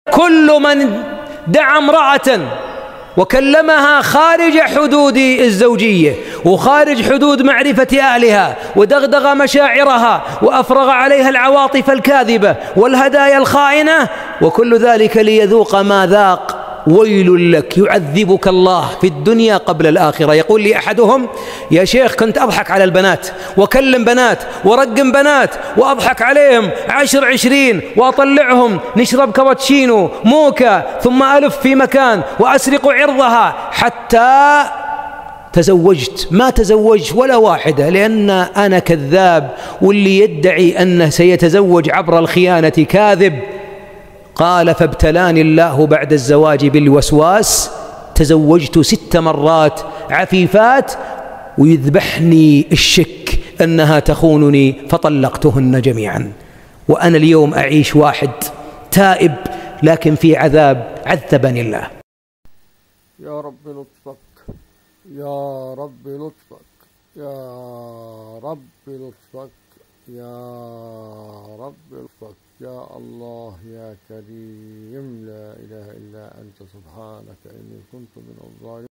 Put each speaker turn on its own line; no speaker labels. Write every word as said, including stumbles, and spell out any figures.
كل من دعا امرأة وكلمها خارج حدود الزوجية وخارج حدود معرفة أهلها ودغدغ مشاعرها وأفرغ عليها العواطف الكاذبة والهدايا الخائنة وكل ذلك ليذوق ما ذاق، ويل لك، يعذبك الله في الدنيا قبل الآخرة. يقول لي أحدهم: يا شيخ كنت أضحك على البنات وأكلم بنات ورقم بنات وأضحك عليهم عشر عشرين وأطلعهم نشرب كابتشينو موكا ثم ألف في مكان وأسرق عرضها حتى تزوجت. ما تزوجت ولا واحدة لأن أنا كذاب، واللي يدعي أنه سيتزوج عبر الخيانة كاذب. قال: فابتلاني الله بعد الزواج بالوسواس، تزوجت ست مرات عفيفات ويذبحني الشك أنها تخونني فطلقتهن جميعا، وأنا اليوم أعيش واحد تائب لكن في عذاب عذبني الله.
يا رب لطفك، يا رب لطفك، يا رب لطفك، يا رب لطفك، يا الله يا كريم، لا إله إلا أنت، سبحانك إني كنت من الظالمين.